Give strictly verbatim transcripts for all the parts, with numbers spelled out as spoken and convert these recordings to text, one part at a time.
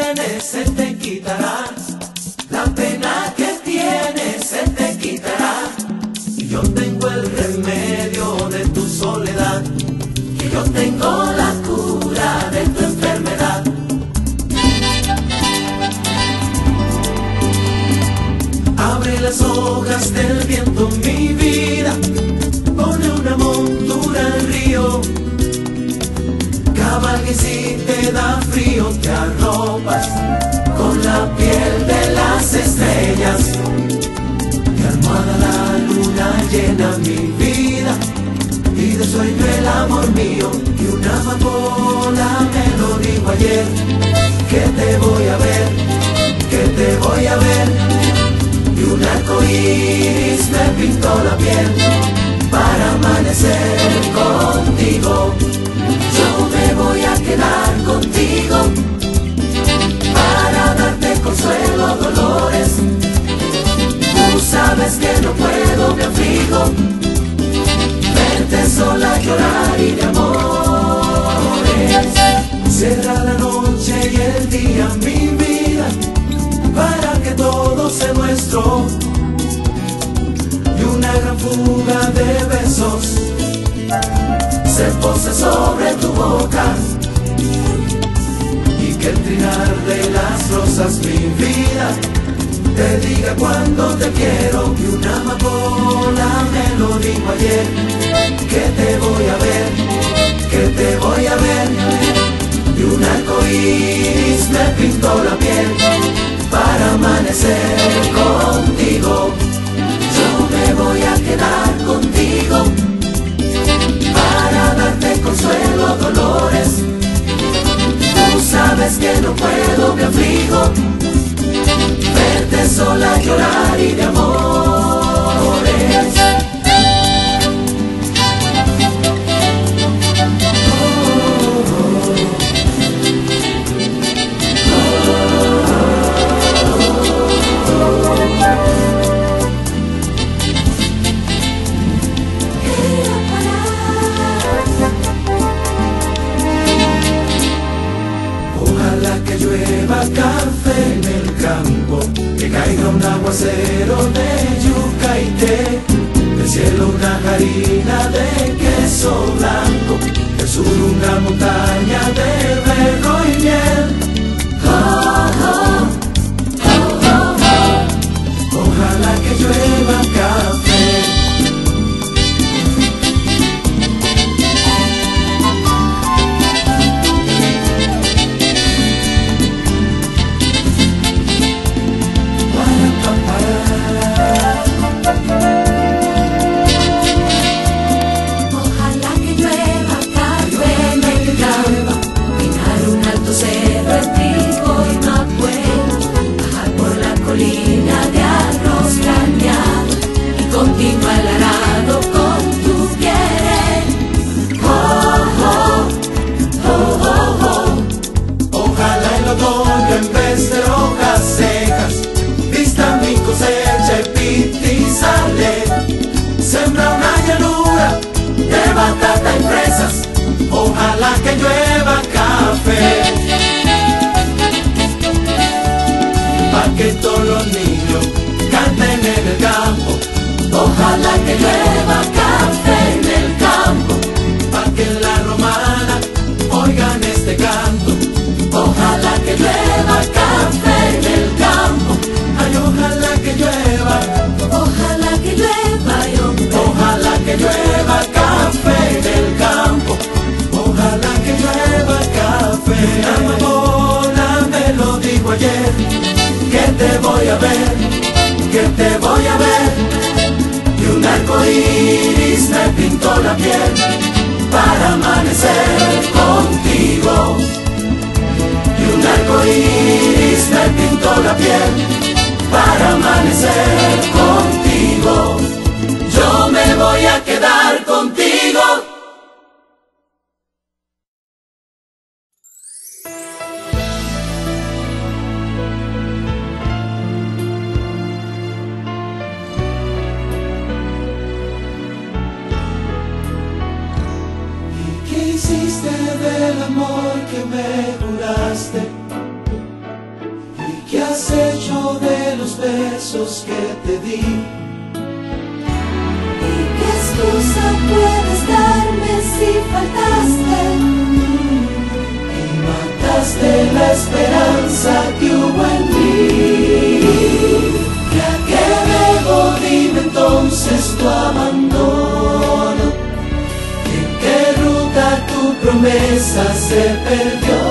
tienes se te quitará, la pena que tienes se te quitará. Y yo tengo el remedio de tu soledad, y yo tengo la cura de tu enfermedad. Abre las hojas del viento, mi vida, pone una montura al río. Cabalga y si te da frío, te arropas con la piel de las estrellas. Y almohada la luna llena mi vida, y de sueño el amor mío. Y una amapola me lo dijo ayer, que te voy a ver, que te voy a ver. Y un arco iris me pintó la piel para amanecer contigo. Yo me voy a quedar contigo para darte consuelo, dolores. Tú sabes que no puedo, me aflijo, verte sola llorar y de amores. Cierra la noche y el día, mi vida, para que todo sea nuestro. Y una gran fuga de besos se pose sobre tu boca, y que el trinar de las rosas, mi vida, te diga cuando te quiero. Y una amapola me lo dijo ayer, que te voy a ver, que te voy a ver. Y un arco iris me pintó la piel para amanecer contigo. Yo me voy a quedar contigo para darte consuelo, dolores. Tú sabes que no puedo, me aflijo, verte sola llorar y de amores. Café en el campo, que caiga un aguacero de yuca y té, del cielo una harina de queso blanco, del sur una montaña de berro y miel. Oh, oh, oh, oh, oh. Ojalá que llueva café. Batata y fresas, ojalá que llueva café, pa' que todos los niños canten en el campo. Ojalá que llueva café en el campo, pa' que en la romana oigan este canto. Ojalá que llueva café en el campo, ay, ojalá que llueva, ojalá que llueva, yo, ojalá que llueva café en el campo, ojalá que llueva café. La amapola me lo dijo ayer, que te voy a ver, que te voy a ver. Y un arco iris me pintó la piel para amanecer contigo. Y un arco iris me pintó la piel para amanecer contigo. Yo me voy a quedar contigo. ¿Y qué hiciste del amor que me juraste? besos que te di. ¿Y qué excusa puedes darme si faltaste? Y mataste la esperanza que hubo en mí. ¿Ya qué debo? Dime entonces tu abandono. ¿En qué ruta tu promesa se perdió?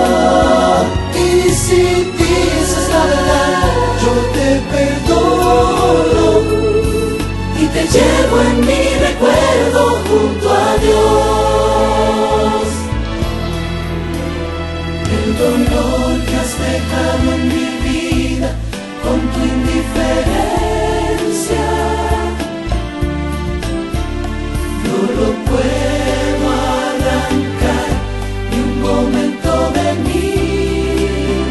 Y si dices la verdad, yo te perdono y te llevo en mi recuerdo junto a Dios. El dolor que has dejado en mi vida con tu indiferencia no lo puedo arrancar ni un momento de mí.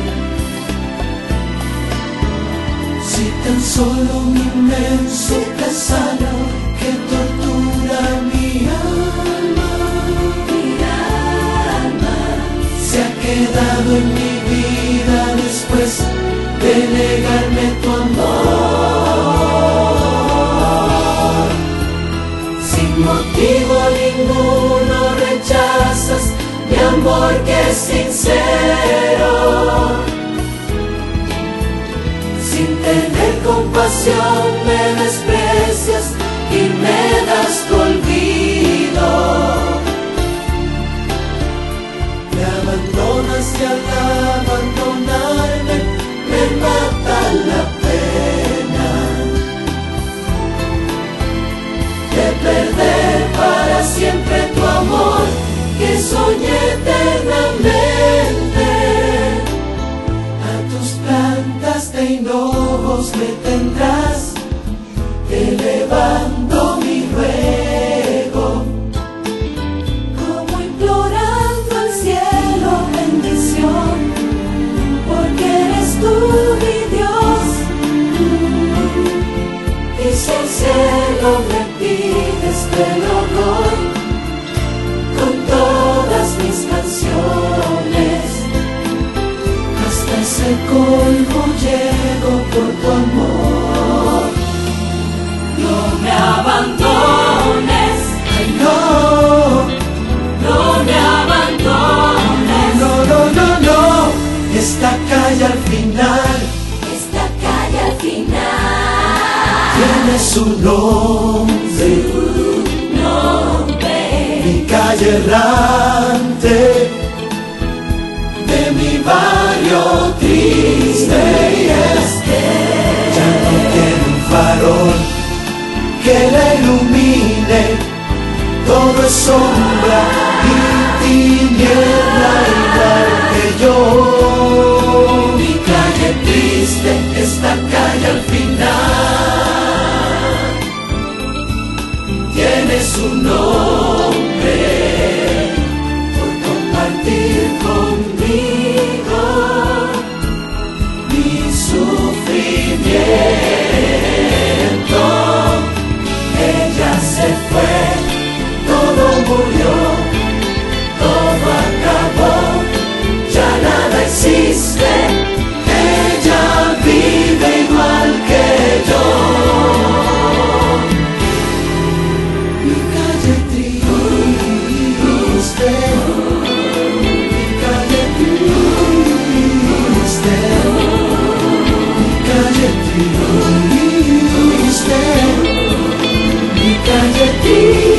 Si tan solo un inmenso pesar que tortura mi alma, Mi alma se ha quedado en mi vida después de negarme tu amor. Sin motivo ninguno rechazas mi amor que es sincero. Sin tener compasión me desprecias y me das tu olvido. Me abandonas y al abandonarme me mata la pena de perder para siempre tu amor que soñé eternamente. A tus plantas de hinojos me tendrás, elevando mi ruego, como implorando al cielo bendición, porque eres tú mi Dios. y si el cielo me pides te lo doy con todas mis canciones. Hasta ese colmo llego por tu amor. No me abandones, Ay, no, no me abandones. no, no, no, no. Esta calle al final Esta calle al final tiene su nombre, tu nombre. mi calle errante de mi barrio triste. Y es que ya no tiene un farol que la ilumine, todo es sombra y tiniebla igual que yo. Mi calle triste, esta calle al final tiene su nombre por compartir conmigo mi sufrimiento. Ella se fue, todo murió, todo acabó, ya nada existe. Ella vive igual que yo. Mi calle triste, mi calle triste, mi calle triste, mi calle triste.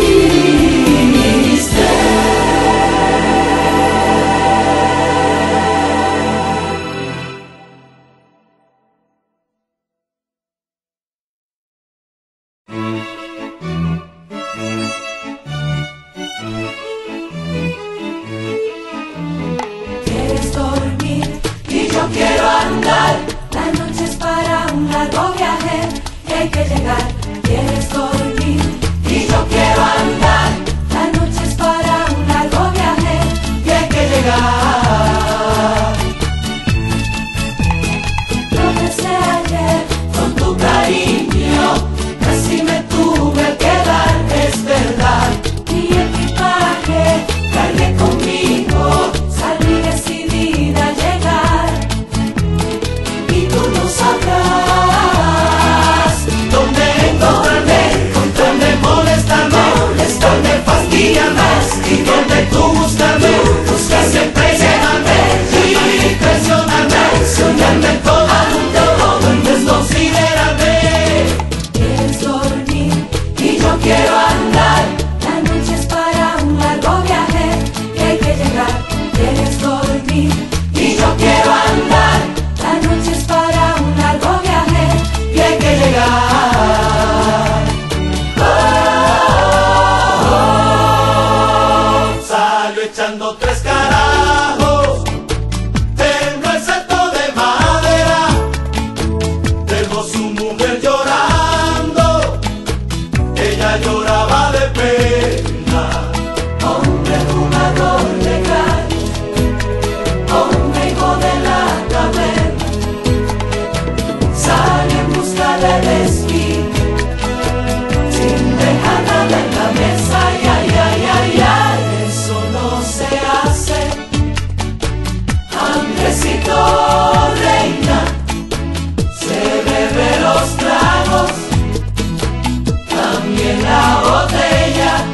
Quieres dormir Y yo quiero andar, la noche es para un largo viaje y hay que llegar. Quieres dormir y yo quiero andar, la noche es para un largo viaje. y hay que llegar. Lo que sé ayer Con tu cariño casi me tuve que dar, es verdad. mi equipaje Cargué conmigo salí decidida a llegar. y tú no sabrás Dando tres carajos, tembló el seto de madera, dejó su mujer llorando, ella lloraba de pena. Hombre jugador legal, hombre hijo de la taberna, sale en busca de desquite, sin dejar nada en la mesa. Ay, ay, ay, ay, ay, eso no se hace. Andresito reina, se bebe los tragos, también la botella.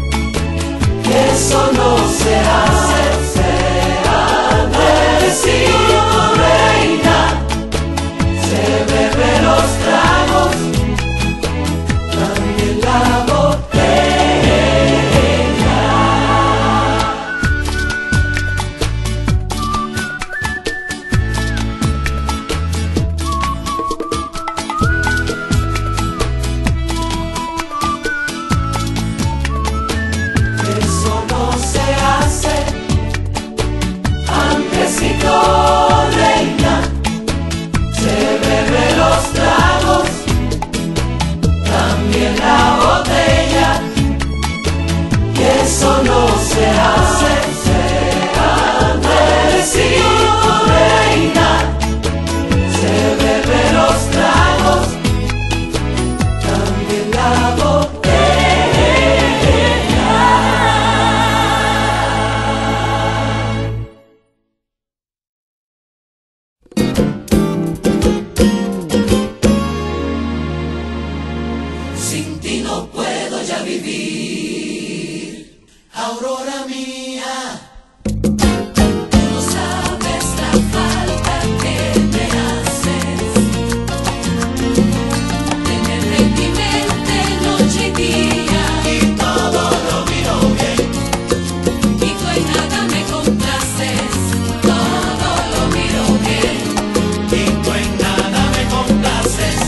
Eso no se hace. Andresito reina, se bebe los tragos, también la botella. Eso no se hace. Andresito reina, se bebe los tragos, también la botella. Y eso no se hace. Andresito reina, se bebe los tragos, también la botella. Sin ti no puedo ya vivir, aurora mía. No sabes la falta que me haces, tenerte en mi mente noche y día. Y todo lo miro bien, y tú en nada me complaces. Todo lo miro bien, Y tú en nada me complaces.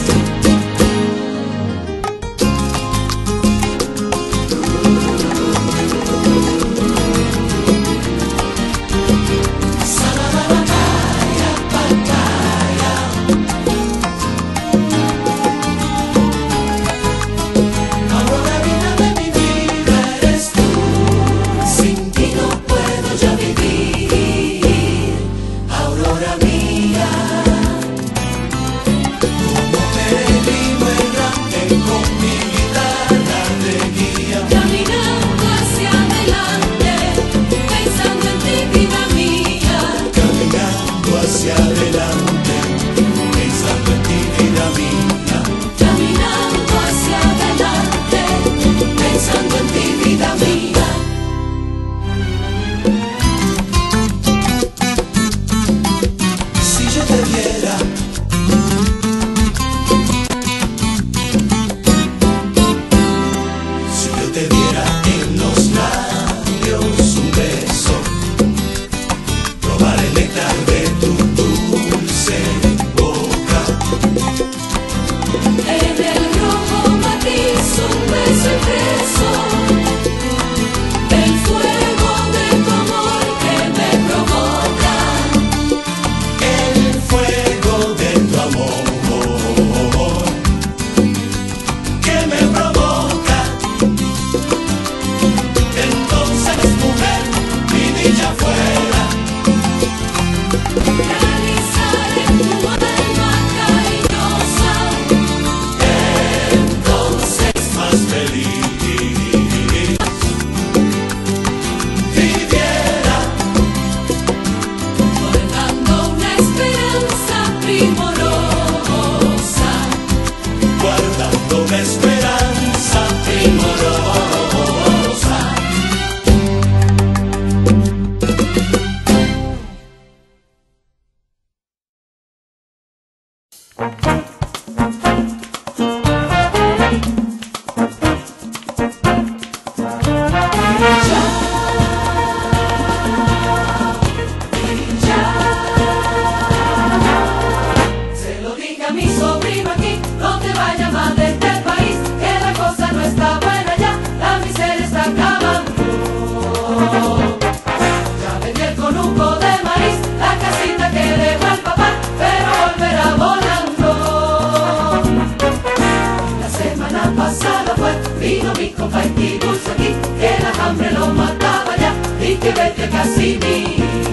vino mi compa y tibuzo aquí, que la hambre lo mataba ya, y que vete casi mí.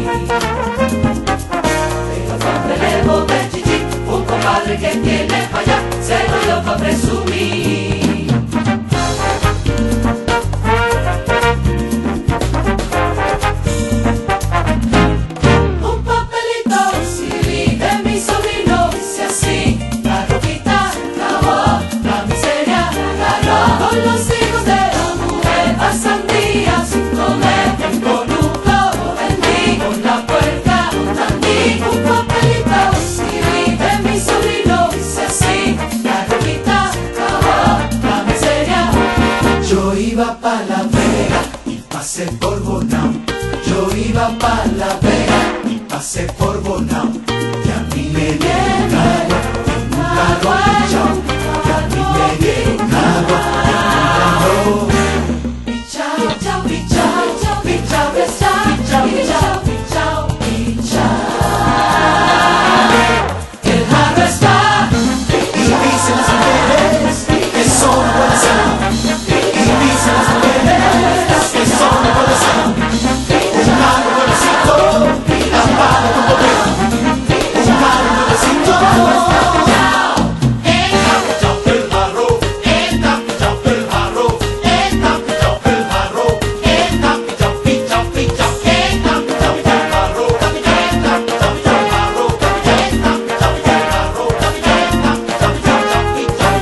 Relevo de chichi, un compadre que tiene pa' allá, se lo dio pa' presumir. Un papelito, sí, de mi sobrino, dice así: la ropita acabó, la miseria agarró, con los hijos de la mujer pasan días sin comer, el coluco vendí, con la puerta tandí. Un papelito, sí, de mi sobrino, dice así: la ropita acabó, la miseria. Yo iba pa' La Vega y pasé por Bonao. Yo iba pa' La Vega y pasé por Bonao. Y a mí me dieron agua, un carro pichao. Y a mí me dieron agua, un carro pichao, pichao, pichao, pichao, pichao, pichao, pichao. El jarro está y dicen las mujeres que son buenas. Y dicen las mujeres que son buenas. Un jarro nuevecito, la paga con poder. Un jarro nuevecito. Está pichao el jarro, está pichao el jarro, está pichao el jarro, está pichao, pichao, pichao, está pichao el jarro, está pichao el jarro, está pichao el jarro, está pichao el jarro,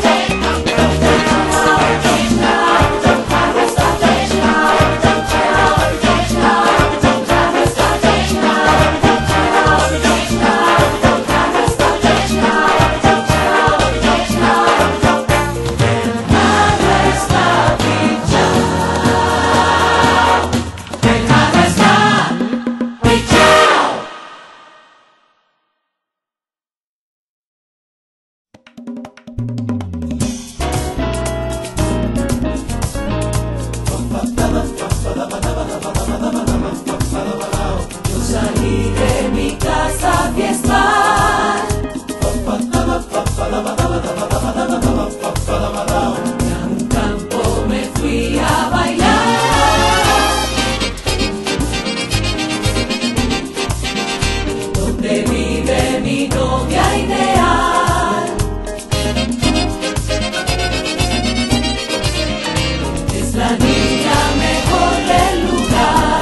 yo salí de mi casa a fiestar, y a un campo me fui a bailar, donde vive mi novia ideal. Es la niña mejor del lugar.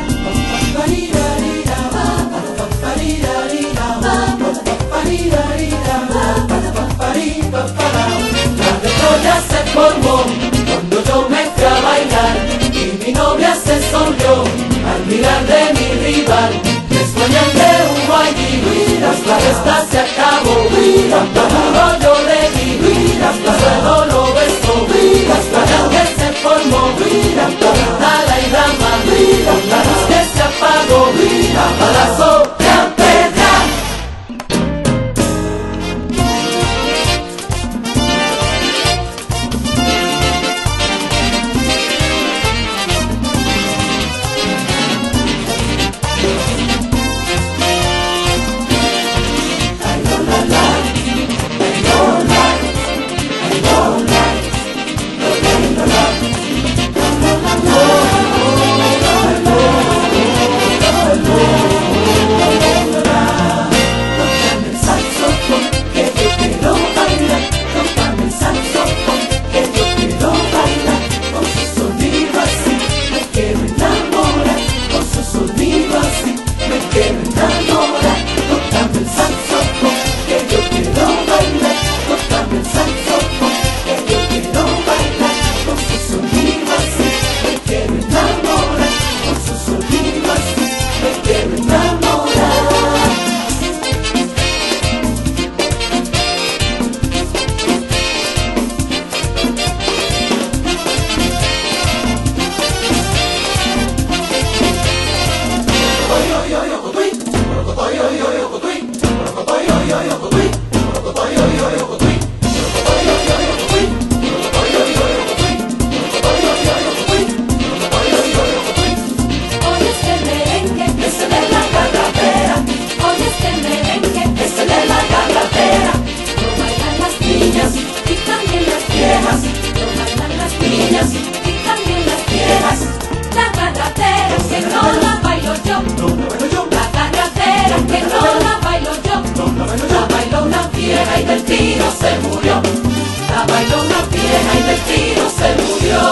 La de Troya se formó cuando yo me fui a bailar, y mi novia se sonrió al mirar de mi rival. Después de un guayí, la fiesta se acabó. Cuando duro yo le di, hasta suelo lo besó. La que se formó, Tala y Rama, la luz que se apagó, a balazo de Ampedra. Ay, no, la, la, ay, no, la, ay, no. una vieja y del tiro se murió.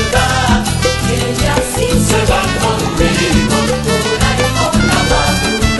Se va conmigo por ahí por la madrugada.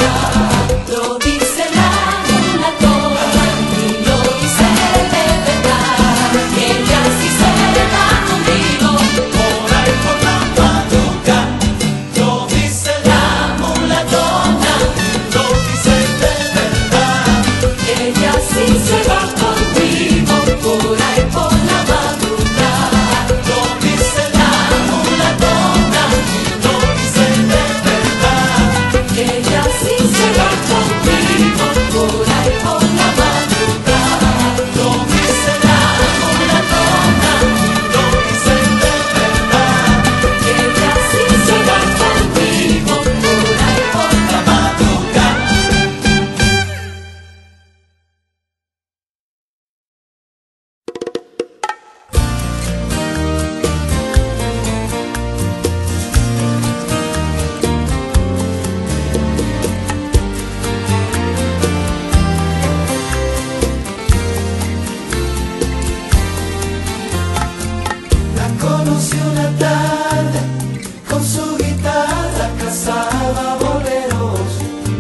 cazaba boleros,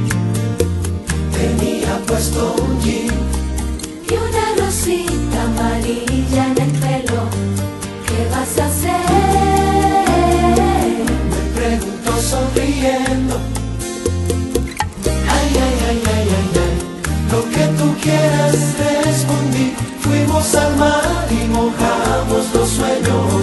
tenía puesto un jean y una rosita amarilla en el pelo. ¿Qué vas a hacer? Me preguntó sonriendo. Ay, ay, ay, ay, ay, ay, lo que tú quieras, respondí. Fuimos al mar y mojamos los sueños.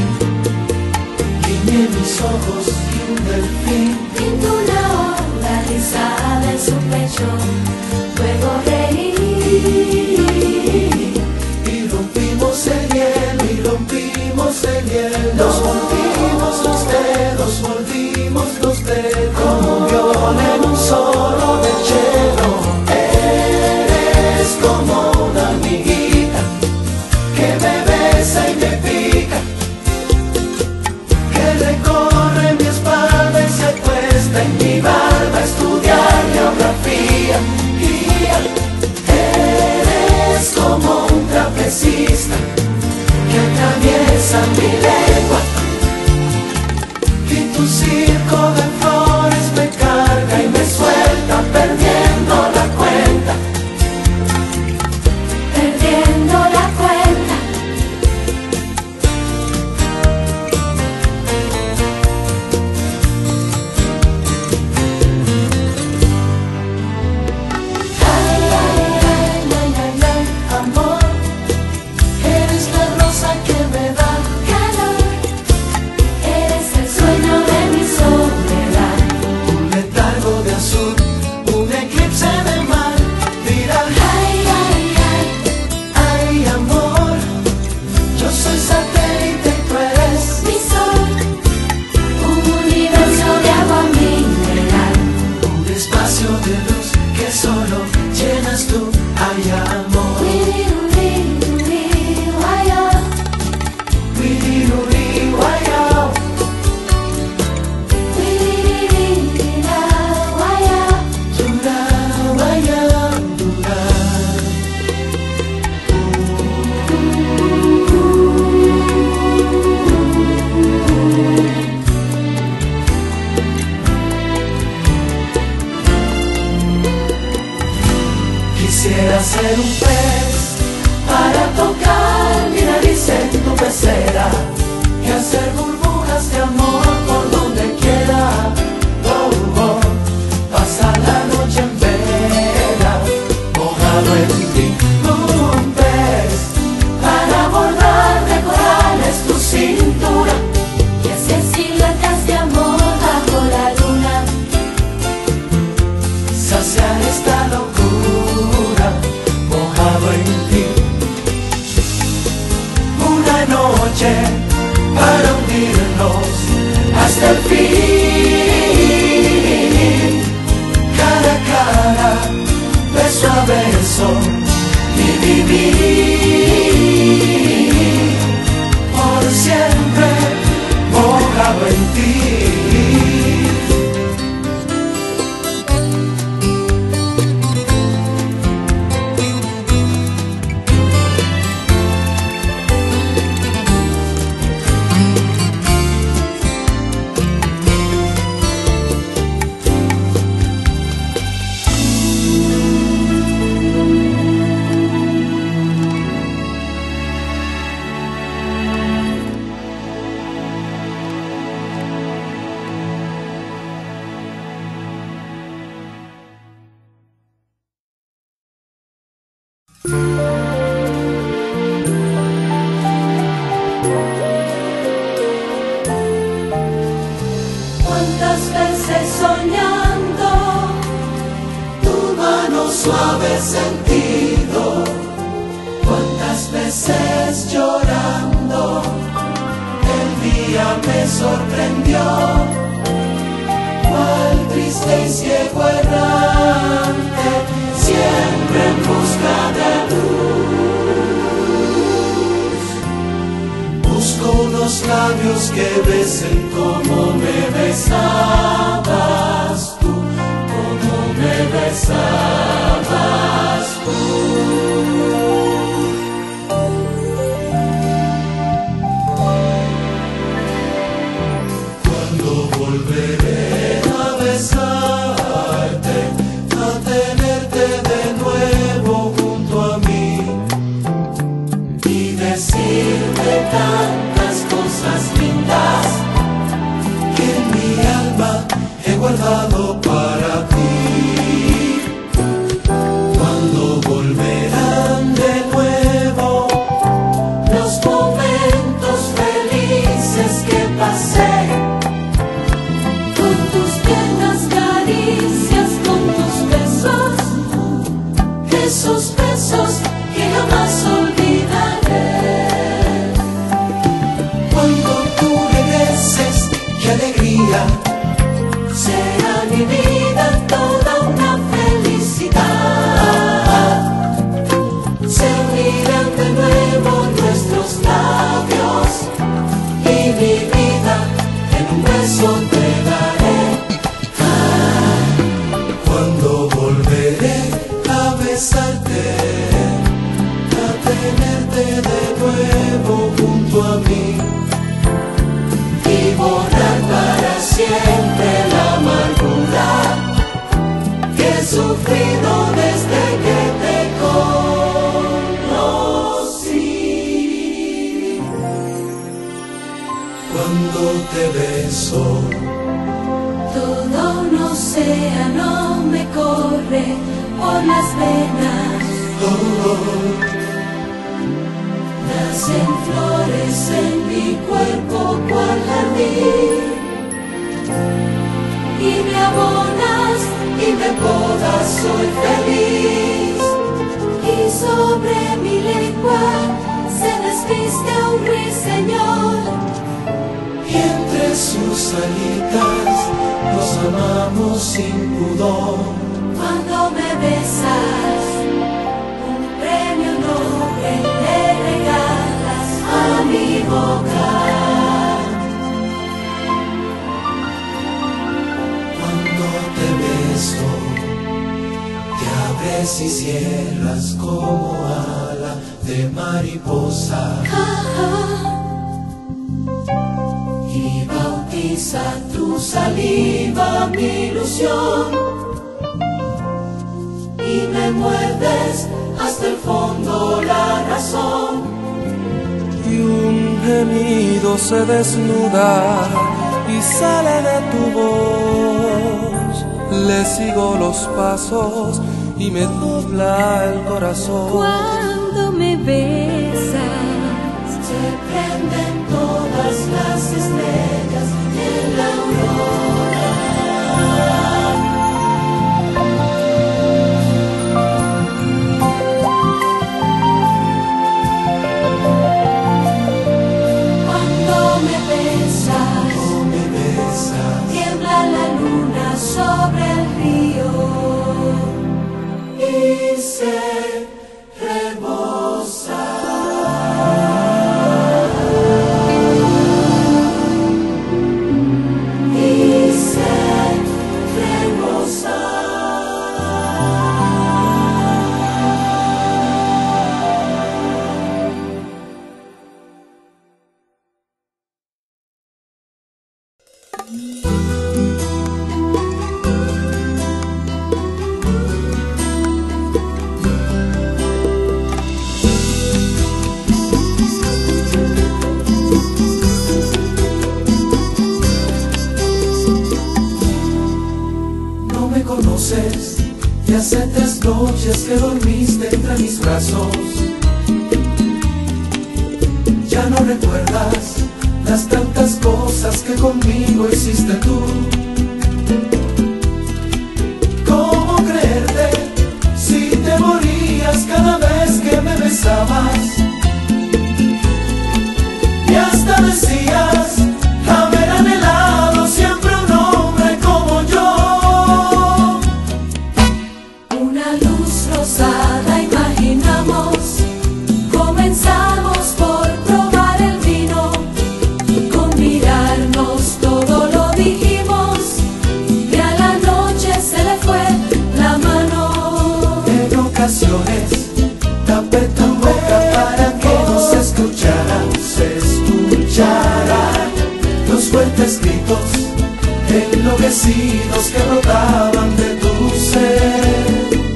Guiñé mis ojos y un delfín Pintó una ola rizada en su pecho, luego reí. Y rompimos el hielo, y rompimos el hielo. Nos volvimos los dedos, volvimos los dedos, como un violón en un solo de cello. Eres como una amiguita que me besa y me pica, que recorre mi espalda y se acuesta en mi barba a estudiar geografía. Guía. Eres como un trapecista que atraviesa mi lengua, y tu circo de flores me carga y me suelta perdiendo la cuenta. Perdiendo la cuenta. Ay, ay, ay, ay, ay, ay, amor, eres la rosa que me da Calor, eres el sueño de mi soledad. un letargo de azul, un eclipse de mar. Dirá, Ay, ay, ay, ay, amor, yo soy satélite y tú eres mi sol, un universo de agua mineral. un espacio de luz que solo llenas tú. Ay, amor, Wiriruriruaya, wiriruri, guayao. wiriririrawaya. Dura, guaya, dura. Quisiera ser un pez para tocar mi nariz en tu pecera y hacer burbujas de amor por donde quiera. Oh, oh, pasar la noche en vela, mojado en ti. Un pez para bordar de corales tu cintura Y hacer siluetas de amor bajo la luna. saciar esta locura, mojado en ti. Una noche para unirnos hasta el fin, cara a cara, beso a beso y vivir por siempre, mojado en ti. Cuántas veces soñando Tu mano suave sentido, cuántas veces llorando, el día me sorprendió, cual triste y ciego errante, siempre en busca de luz. Busco unos labios que besen como me besabas tú, como me besabas tú. Cuando volveré océano me corre por las venas. Nacen flores en mi cuerpo cual jardín, y me abonas y me podas, soy feliz. Y sobre mi lengua se desviste un ruiseñor, y entre sus alitas nos amamos sin pudor. cuando me besas, un premio Nobel le regalas a mi boca. Cuando te beso, te abres y cierras como ala de mariposa, y bautiza tu saliva mi ilusión, y me muerdes hasta el fondo la razón. Y un gemido se desnuda y sale de tu voz. Le sigo los pasos y me dobla el corazón. Cuando me besas, Se prenden todas las estrellas en la aurora. cuando me besas, Cuando me besas, tiembla la luna sobre el río. y se rebosa. Y se rebosa. No me conoces, y hace tres noches que dormiste entre mis brazos. Ya no recuerdas las tantas cosas que conmigo hiciste tú. ¿Cómo creerte si te morías cada vez que me besabas? Y hasta decías haber anhelado siempre un hombre como yo. Una luz rosada imaginamos, comenzamos por probar el vino, con mirarnos todo lo dijimos, y a la noche se le fue la mano. En ocasiones tapé tu boca para que no se escuchara, se escucharan los fuertes gritos enloquecidos que brotaban de tu ser.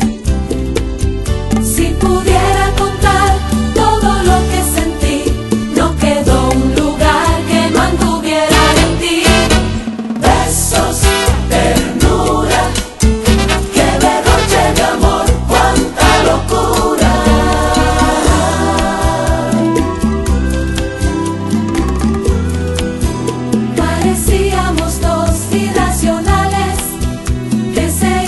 Si pudiera contar todo lo que sentí, no quedó un lugar que no anduviera en ti. Besos, ternura, que derroche de amor, cuánta locura. Parecíamos dos irracionales que se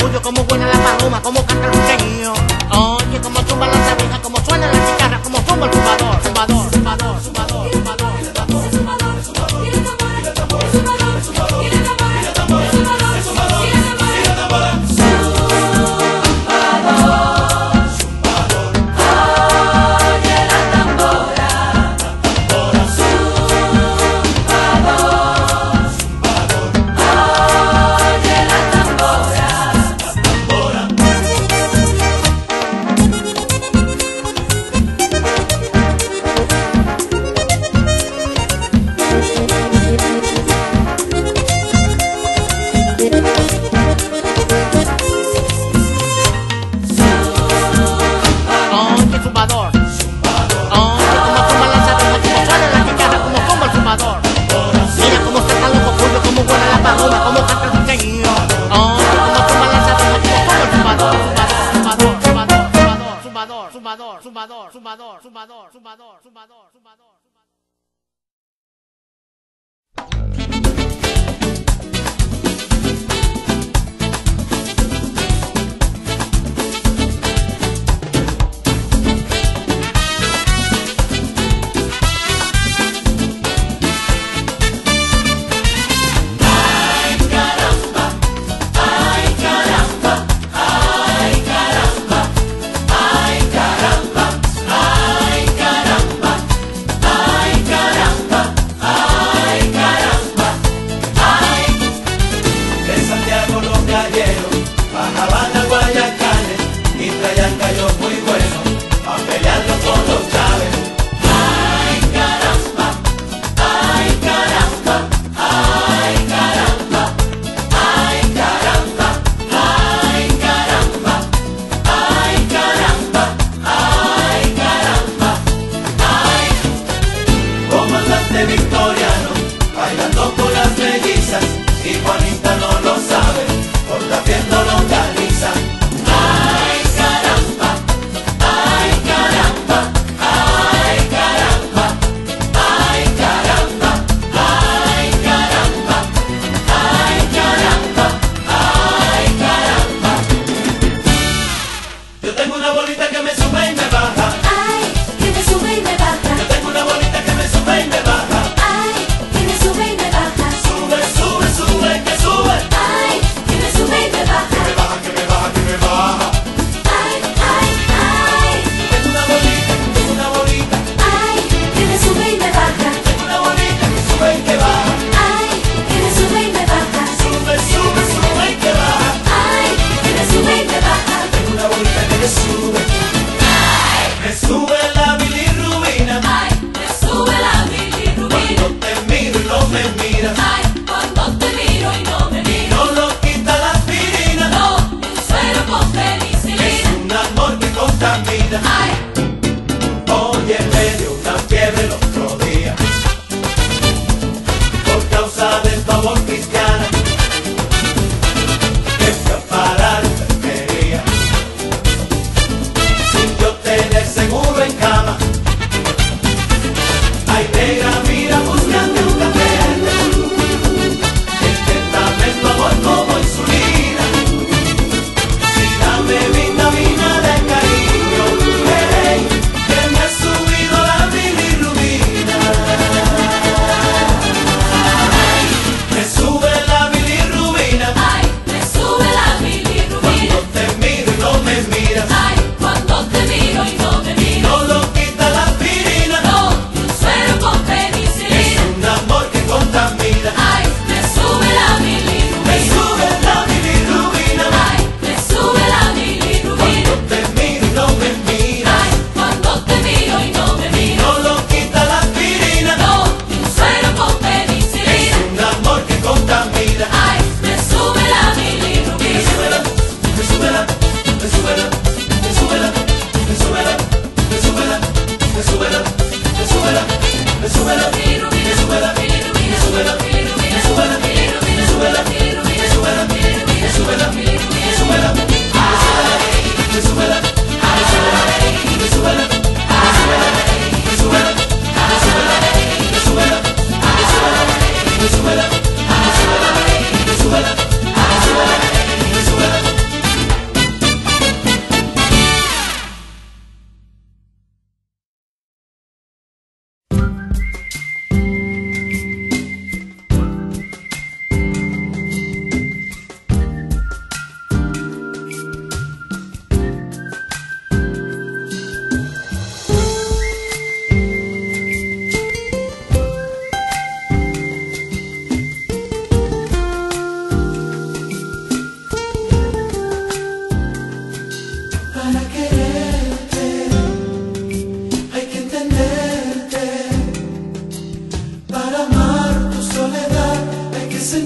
cocuyo, cómo vuela la paloma, cómo canta el ruiseñor. Oye, cómo zumban las abejas, cómo suena la guitarra, cómo zumba el zumbador, zumbador, zumbador, zumbador, zumbador. Zumbador, zumbador, zumbador, zumbador, zumbador, zumbador, zumbador. Bajaban a Guayacanes y traían gallos muy buenos a pelearlo con los chaves. Ay caramba, ay caramba, ay caramba, ay caramba, ay caramba, ay caramba, ay caramba, ay. Comandante Victoriano bailando con las mellizas y Juanita no lo sabe. Viendo longaniza. Ay caramba, ay caramba, ay caramba, ay caramba, ay caramba, ay caramba, ay caramba. Yo tengo una bolita que me sube y me baja. Ay, que me sube y me baja. Yo tengo una bolita que me sube y me baja. Ay, que me sube y me baja. Sube, sube, sube, que sube.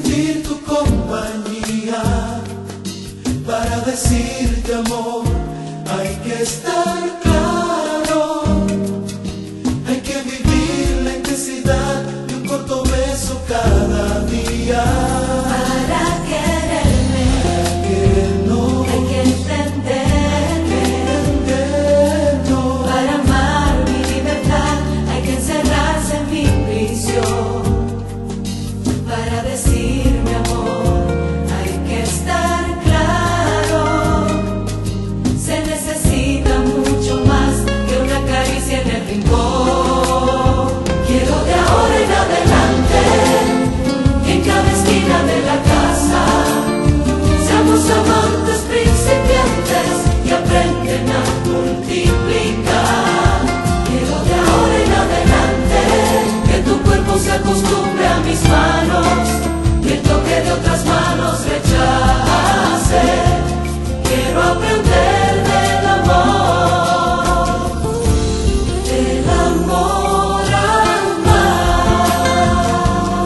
sentir tu compañía, para decirte amor, hay que estar claro, hay que vivir la intensidad de un corto beso cada día. Para quererme, Querernos, hay que entenderme. entendernos. Para amar mi libertad, hay que encerrarse en mi prisión. Para decirme amor, hay que estar claro. Se necesita mucho más que una caricia en el rincón. Quiero de ahora en adelante, que en cada esquina de la casa seamos amantes principiantes y aprenden a multiplicar. Quiero de ahora en adelante que tu cuerpo se acostumbre a mis manos y el toque de otras manos rechace. Quiero aprender del amor, del amor al mar.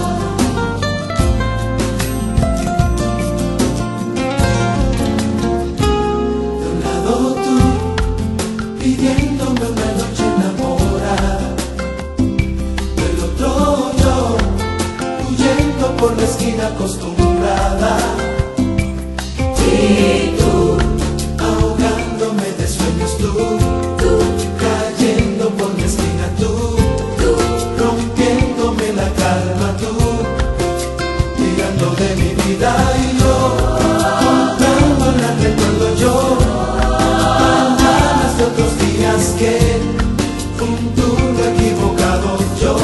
De un lado tú, pidiéndome una noche enamorada, del otro yo, huyendo por la esquina acostumbrada. Y tú, ahogándome de sueños tú, Tú, cayendo por la esquina tú, tú, rompiéndome la calma tú, tirando de mi vida y yo, contándola recuerdo yo, mañanas de otros días que con tu equivocado yo.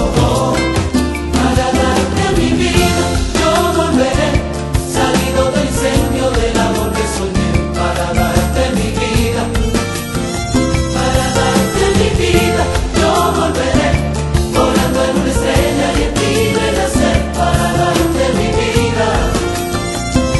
para darte mi vida, yo volveré, salido del incendio del amor que soñé. Para darte mi vida, para darte mi vida, yo volveré, volando en una estrella y en ti renacer. Para darte mi vida,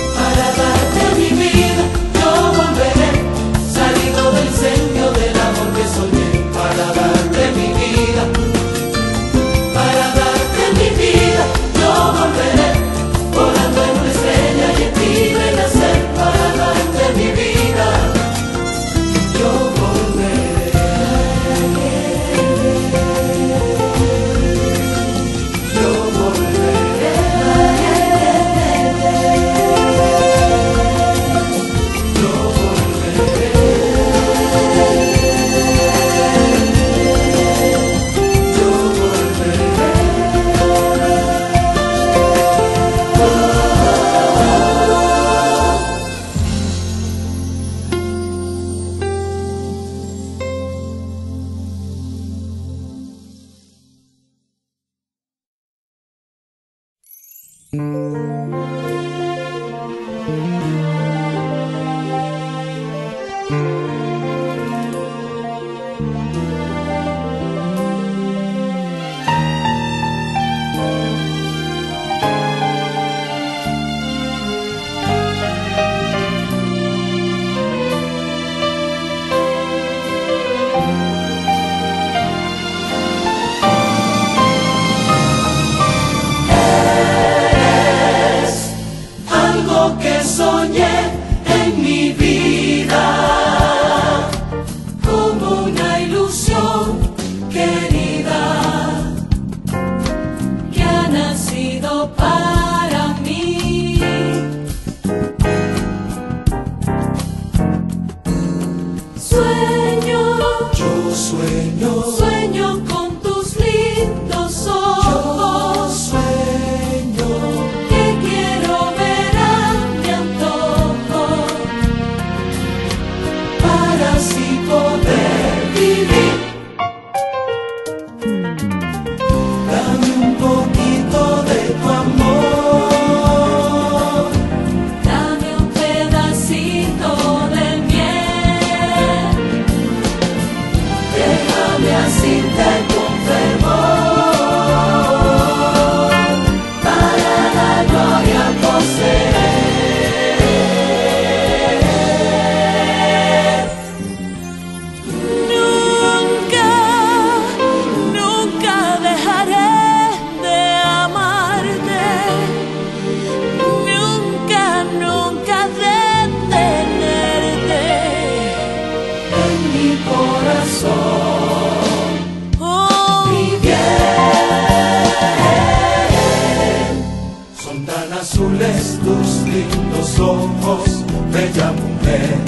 azules tus lindos ojos, bella mujer.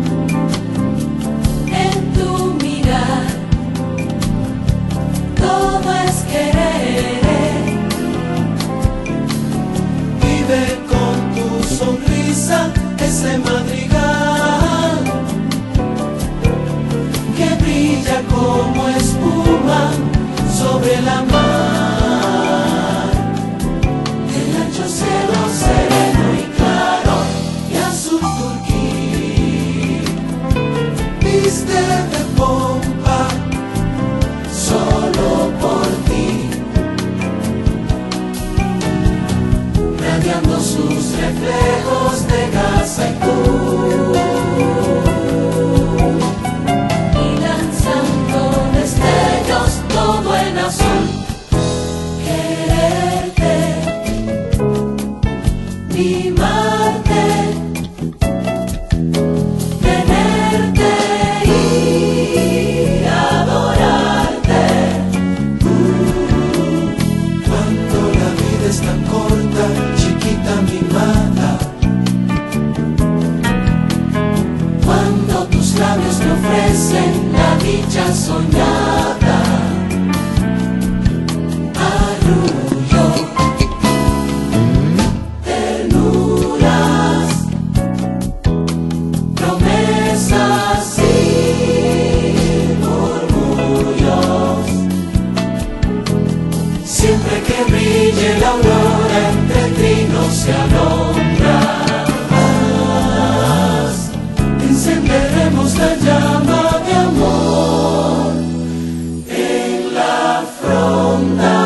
En tu mirar todo es querer. Vive con tu sonrisa ese madrigal que brilla como espuma sobre la mar. El ancho cielo sereno y claro y azul turquí viste de pompa solo por ti, radiando sus reflejos de gasa y luz Y lanzando destellos todo en azul. Quererte, mimarte, tenerte y adorarte. cuando la vida es tan corta, chiquita mimada. Cuando tus labios me ofrecen la dicha soñada. Arrullo, ternuras, promesas y murmullos. Siempre que brille la aurora entre trinos y alondras, encenderemos la llama de amor en la fronda.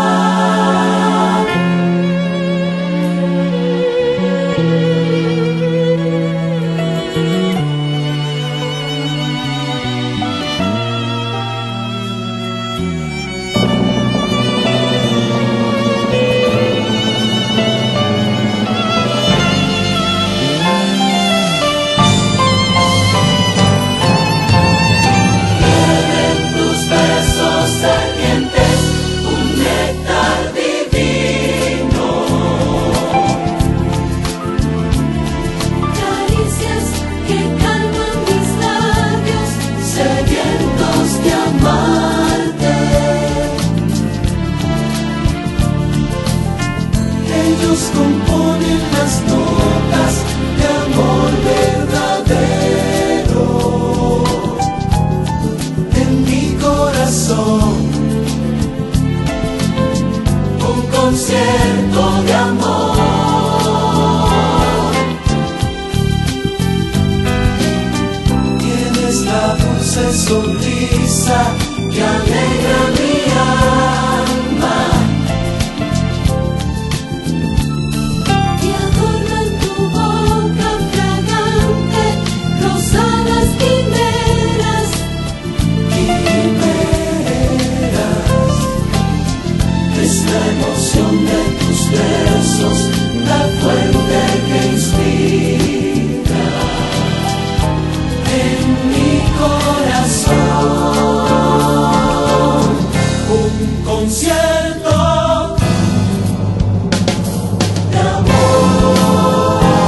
En tus besos ardientes un néctar divino. Caricias que calman mis labios sedientos de amarte. Ellos componen las notas de amor verdadero en mi corazón, un concierto de amor. Tienes la dulce sonrisa que alegra mi alma. Y adornan tu boca fragante, rosadas quimeras. Quimeras, es la emoción de tus versos, la fuente que inspira en mi corazón un concierto de amor.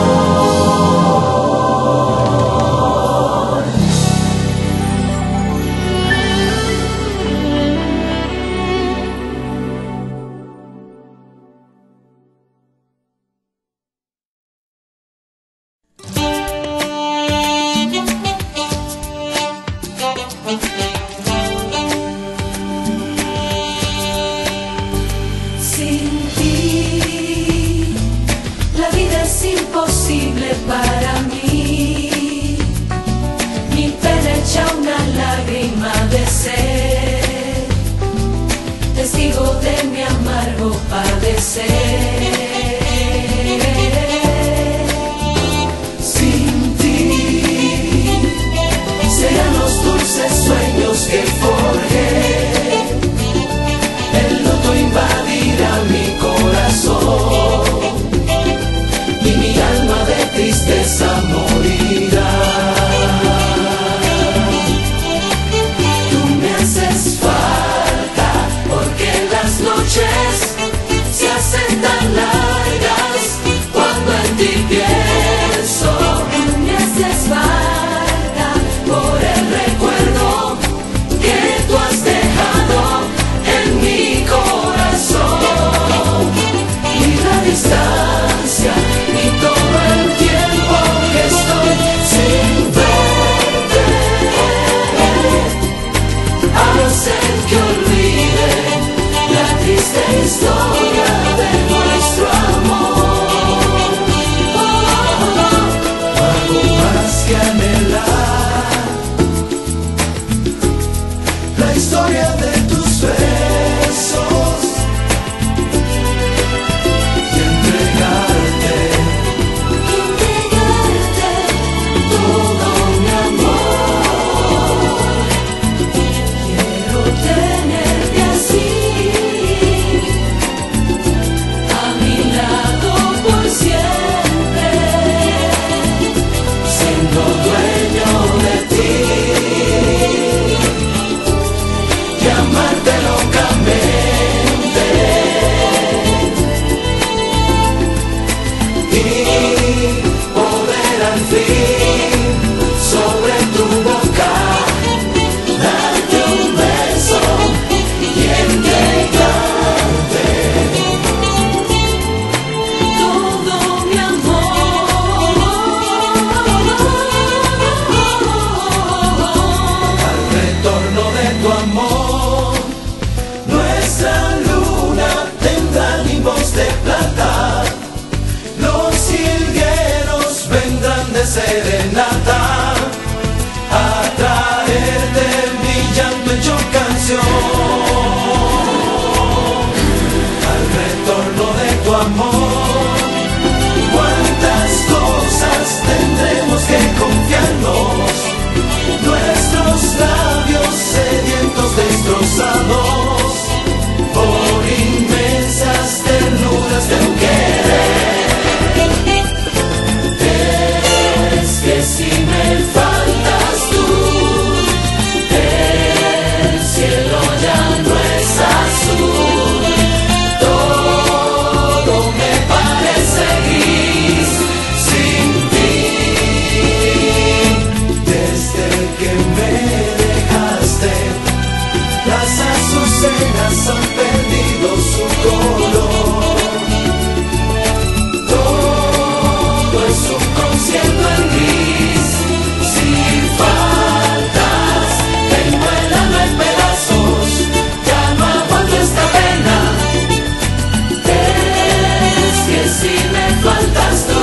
Sin ti, la vida es imposible para mí. Mi pena echa una lágrima de sed, testigo de mi amargo padecer. Sin ti serán los dulces sueños que forjé. El loto invadirá mi corazón y mi alma de tristeza y poder al fin sobre tu boca darte un beso y entregarte todo mi amor. al retorno de tu amor. Nuestra luna tendrá nimbos de plata, los jilgueros vendrán de serenata a traerte brillando hecho canción. Al retorno de tu amor, cuántas cosas tendremos que confiarnos, nuestros labios sedientos destrozados por inmensas ternuras de un querer. Es que si me faltas tú, el cielo ya no es azul, todo me parece gris sin ti. Desde que me dejaste, las azucenas han perdido su color. Todo es un concierto en gris. Si faltas, tengo el alma en pedazos. Ya no aguanto esta pena. Es que si me faltas tú,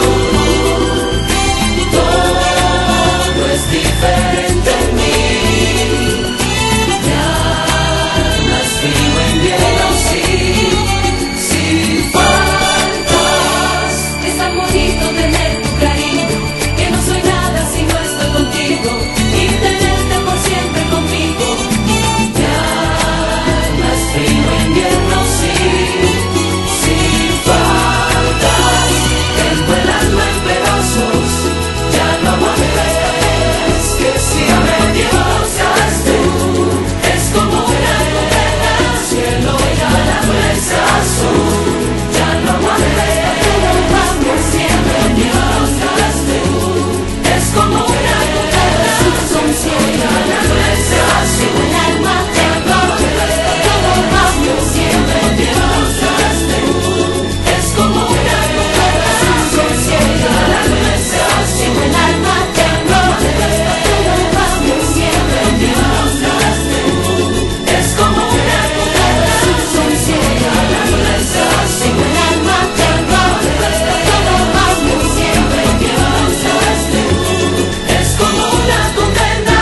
todo es diferente en mí. Frío en hielo, sí, si faltas. Es tan bonito tener tu cariño, que no soy nada si no estoy contigo, y tenerte por siempre conmigo. Ya más frío en invierno, sí, si faltas. Tengo el alma en pedazos, ya no aguanto esta vez. Que si me divorcias tú, Es como una novela, cielo ya no es azul. ya no aguanto esta pena, por siempre Dios tú. Es como una novela, son cielo, ya no es azul. El alma tengo, todo cambio siempre Dios tú. Es como una novela, son cielo, ya no es azul. El alma tengo, todo cambio siempre Dios tú. Es como una novela, son cielo, ya no es azul. El alma tengo, todo cambio siempre Dios tú. Es como una condena.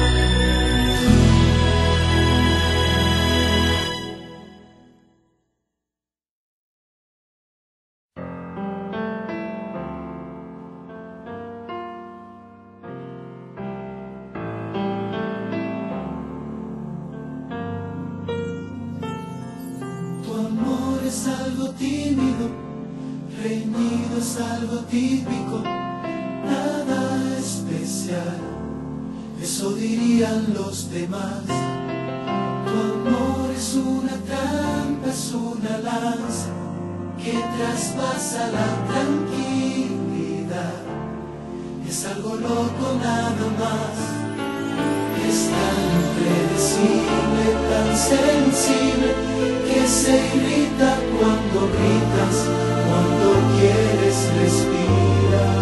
Tu amor es algo tímido, reñido es algo típico, nada especial, eso dirían los demás. Tu amor es una trampa, es una lanza que traspasa la tranquilidad, es algo loco nada más. Es tan impredecible, tan sensible, que se irrita cuando gritas, cuando quieres respirar.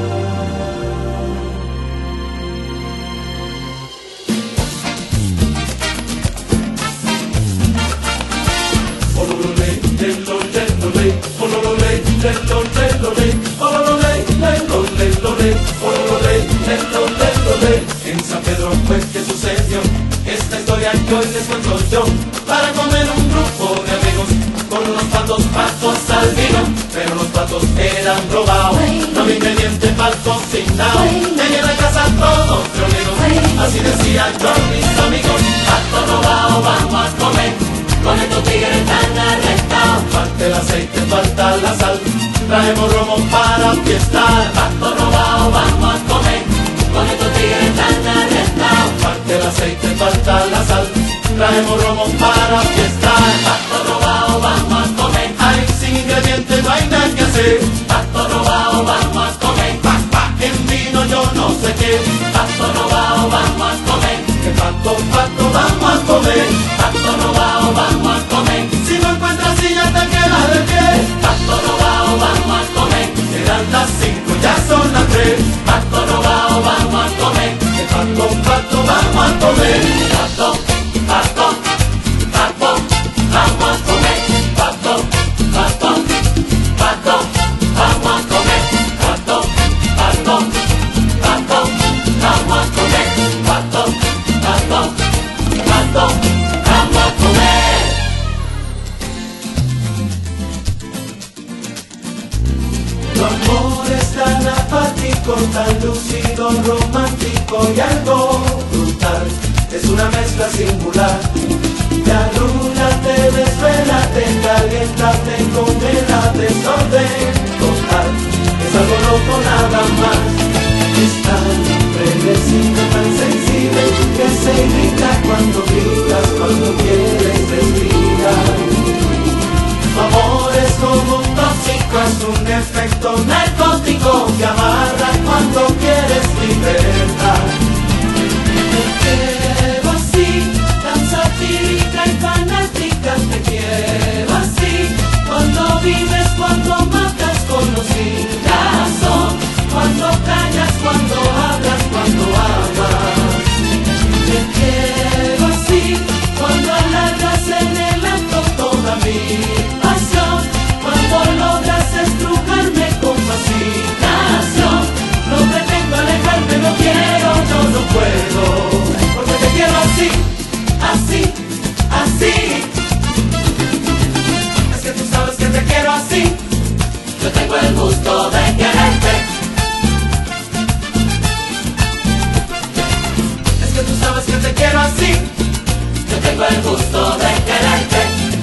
Ololole, lelole, lole, ololole, lelole, lole, ololole, lelole, lole, ololole, lelole, lole. En San Pedro fue que sucedió esta historia que hoy les cuento yo, para comer un grupo de amigos con unos patos, patos al vino, pero los patos eran robados, no había ingrediente para el cocinado, tenía en la casa todos reunidos, así decía yo a mis amigos, pato robado vamos a comer, con estos tigres tan arrestados, falta el aceite, falta la sal, traemos romo para fiestar, pato robado vamos a comer, con estos tigres tan arrestados, falta el aceite, falta la sal, traemos romo para fiestar, pato robado vamos a comer, ay sin ingredientes no hay nada que hacer, pato robado vamos comer. Pato Robao, vamos a comer. Si no encuentras silla te quedas de pie. Pato Robao, vamos a comer. Eran las cinco, ya son las tres. Pato Robao, vamos a comer. Que pato, pato, vamos a comer. Pato, pato, pato, vamos a comer. Pato, pato, pato, vamos a comer. Pato, pato, pato, vamos a comer. Pato, pato, pato, vamos a comer. Tu amor es tan apático, tan lúcido, romántico y algo brutal. Es una mezcla singular. Te arrulla, te desvela, te calienta, te congela, desorden total. Es algo loco nada más. Es tan impredecible, tan sensible, que se irrita cuando gritas, cuando quieres respirar. Tu amor es como un tóxico, es un efecto narcótico que amarra cuando quieres libertad. Te quiero así, tan satírica y fanática, te quiero así. Cuando vives, cuando matas, sin razón. Cuando callas, cuando hablas, cuando amas. Te quiero así, cuando alargas en el acto toda mi pasión. Cuando logras estrujarme con fascinación. No pretendo alejarme, no quiero, yo no puedo. Porque te quiero así, así, así. Es que tú sabes que te quiero así. Yo tengo el gusto de quererte. Es que tú sabes que te quiero así. Yo tengo el gusto de quererte.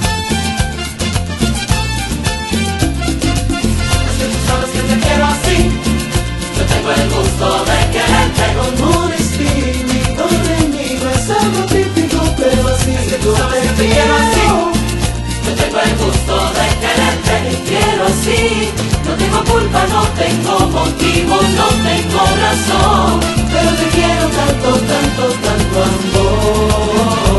Es que tú sabes que te quiero así. Yo tengo el gusto de quererte. Con un espíritu de mí no es algo típico, pero así. Es que tú sabes que te quiero así. Yo tengo el gusto de quererte. Te quiero así. No tengo culpa, no tengo motivo, no tengo razón. Pero te quiero tanto, tanto, tanto amor.